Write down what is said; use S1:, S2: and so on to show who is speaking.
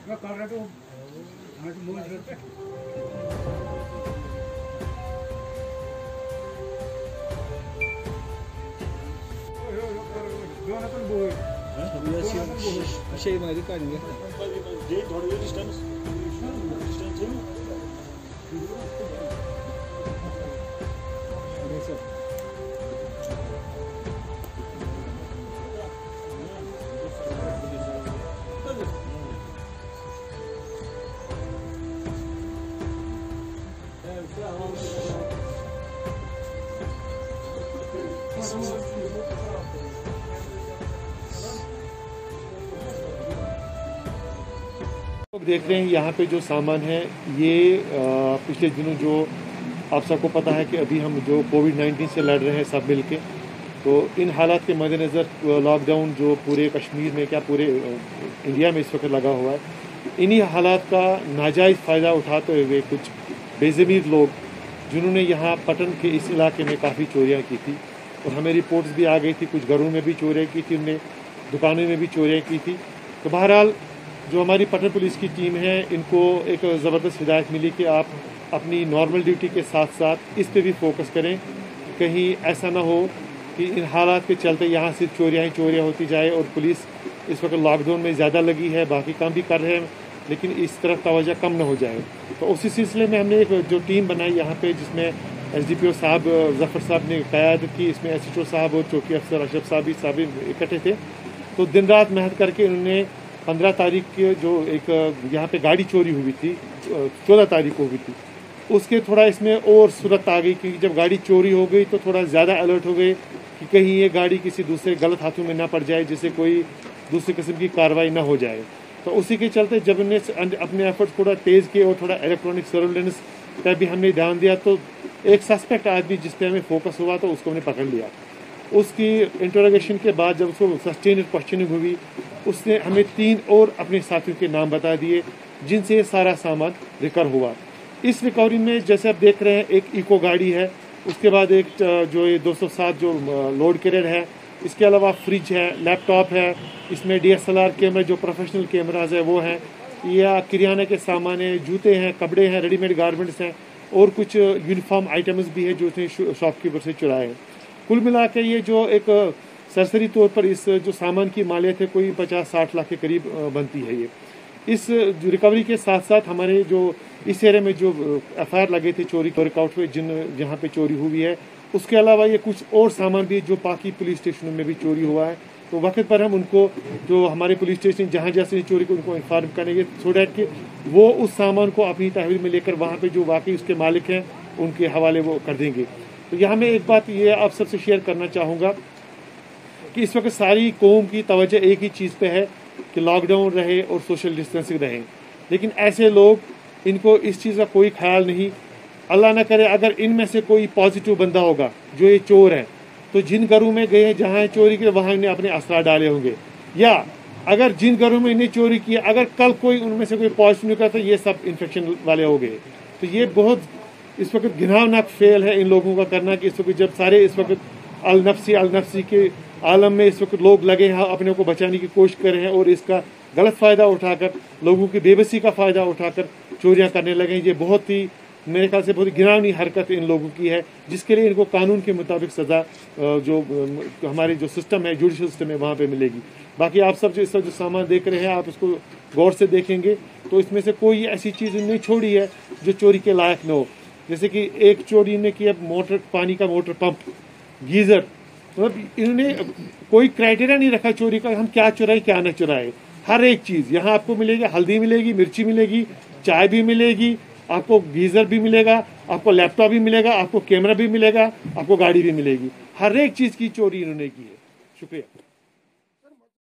S1: şey mavi kaynıyor.
S2: देख रहे हैं यहाँ पे जो सामान है ये पिछले दिनों जो आप सबको पता है कि अभी हम जो कोविड-19 से लड़ रहे हैं सब मिलके, तो इन हालात के मद्देनज़र लॉकडाउन जो पूरे कश्मीर में क्या पूरे इंडिया में इस वक्त लगा हुआ है, इन्हीं हालात का नाजायज़ फ़ायदा उठाते हुए कुछ बेज़मीर लोग जिन्होंने यहाँ पटन के इस इलाके में काफ़ी चोरियाँ की थी और हमें रिपोर्ट्स भी आ गई थी, कुछ घरों में भी चोरियाँ की थी, उनने दुकानों में भी चोरियाँ की थी। तो बहरहाल जो हमारी पटन पुलिस की टीम है, इनको एक ज़बरदस्त हिदायत मिली कि आप अपनी नॉर्मल ड्यूटी के साथ साथ इस पे भी फोकस करें, कहीं ऐसा ना हो कि इन हालात के चलते यहाँ सिर्फ चोरियाँ होती जाए और पुलिस इस वक्त लॉकडाउन में ज़्यादा लगी है, बाकी काम भी कर रहे हैं, लेकिन इस तरफ तवज्जो कम न हो जाए। तो उसी सिलसिले में हमने एक जो टीम बनाई यहाँ पे, जिसमें SDPO साहब ज़फ़र साहब ने क़यादत की, इसमें SHO साहब और चौकी अफसर अशरफ साहब भी सब इकट्ठे थे। तो दिन रात मेहनत करके उन्होंने 15 तारीख की जो एक यहाँ पे गाड़ी चोरी हुई थी, 14 तारीख को हुई थी, उसके थोड़ा इसमें और सूरत आ गई कि जब गाड़ी चोरी हो गई तो थोड़ा ज़्यादा अलर्ट हो गए कि कहीं ये गाड़ी किसी दूसरे गलत हाथों में ना पड़ जाए, जिससे कोई दूसरी किस्म की कार्रवाई ना हो जाए। तो उसी के चलते जब उन्होंने अपने एफर्ट्स थोड़ा तेज़ किए और थोड़ा इलेक्ट्रॉनिक सर्वेलेंस पर भी हमने ध्यान दिया, तो एक सस्पेक्ट आदमी जिस पर हमें फोकस हुआ तो उसको हमने पकड़ लिया। उसकी इंटरोगेशन के बाद जब उसको सस्टेन्ड क्वेश्चनिंग हुई, उसने हमें 3 और अपने साथियों के नाम बता दिए जिनसे ये सारा सामान रिकवर हुआ। इस रिकवरी में जैसे आप देख रहे हैं, एक इको गाड़ी है, उसके बाद एक जो ये 207 जो लोड कैरियर है, इसके अलावा फ्रिज है, लैपटॉप है, इसमें DSLR कैमरा जो प्रोफेशनल कैमराज है वो हैं, या किराने के सामान है, जूते हैं, कपड़े हैं, रेडीमेड गारमेंट्स हैं और कुछ यूनिफॉर्म आइटम्स भी है जो उसने शॉपकीपर से चुराए हैं। कुल मिला के ये जो एक सरसरी तौर पर इस जो सामान की मालियत है कोई 50-60 लाख के करीब बनती है। ये इस रिकवरी के साथ साथ हमारे जो इस एरिया में जो FIR लगे थे चोरी के रिकॉर्ड हुए जहाँ पे चोरी हुई है, उसके अलावा ये कुछ और सामान भी जो बाकी पुलिस स्टेशनों में भी चोरी हुआ है, तो वक्त पर हम उनको जो हमारे पुलिस स्टेशन जहाँ जैसे चोरी को उनको इन्फॉर्म करेंगे सो डैट कि वो उस सामान को अपनी तहवील में लेकर वहाँ पे जो वाकई उसके मालिक हैं उनके हवाले वो कर देंगे। तो यहाँ मैं एक बात ये आप सबसे शेयर करना चाहूँगा कि इस वक्त सारी कौम की तवज्जो एक ही चीज़ पे है कि लॉकडाउन रहे और सोशल डिस्टेंसिंग रहे, लेकिन ऐसे लोग, इनको इस चीज़ का कोई ख्याल नहीं। अल्लाह ना करे अगर इनमें से कोई पॉजिटिव बंदा होगा जो ये चोर है, तो जिन घरों में गए हैं जहाँ चोरी की वहाँ इन्हें अपने असरा डाले होंगे, या अगर जिन घरों में इन्हें चोरी किया अगर कल कोई उनमें से कोई पॉजिटिव निकला तो ये सब इन्फेक्शन वाले हो गए। तो ये बहुत इस वक्त घिनौनाक फेल है इन लोगों का करना कि इस वक्त जब सारे इस वक्त अलनफ्सी के आलम में इस वक्त लोग लगे हैं, अपने को बचाने की कोशिश कर रहे हैं और इसका गलत फ़ायदा उठाकर, लोगों की बेबसी का फ़ायदा उठाकर चोरियां करने लगे हैं। ये बहुत ही मेरे ख्याल से बहुत ही घिनौनी हरकत इन लोगों की है, जिसके लिए इनको कानून के मुताबिक सज़ा जो हमारे जो सिस्टम है, जुडिशल सिस्टम है, वहाँ पे मिलेगी। बाकी आप सब जो इस जो सामान देख रहे हैं, आप इसको गौर से देखेंगे तो इसमें से कोई ऐसी चीज़ नहीं छोड़ी है जो चोरी के लायक न हो। जैसे कि एक चोरी ने किया मोटर, पानी का मोटर पंप, गीज़र, मतलब इन्होंने कोई क्राइटेरिया नहीं रखा चोरी का, हम क्या चुराए क्या न चुराए। हर एक चीज़ यहाँ आपको मिलेगी, हल्दी मिलेगी, मिर्ची मिलेगी, चाय भी मिलेगी, आपको गीज़र भी मिलेगा, आपको लैपटॉप भी मिलेगा, आपको कैमरा भी मिलेगा, आपको गाड़ी भी मिलेगी। हर एक चीज़ की चोरी इन्होंने की है। शुक्रिया।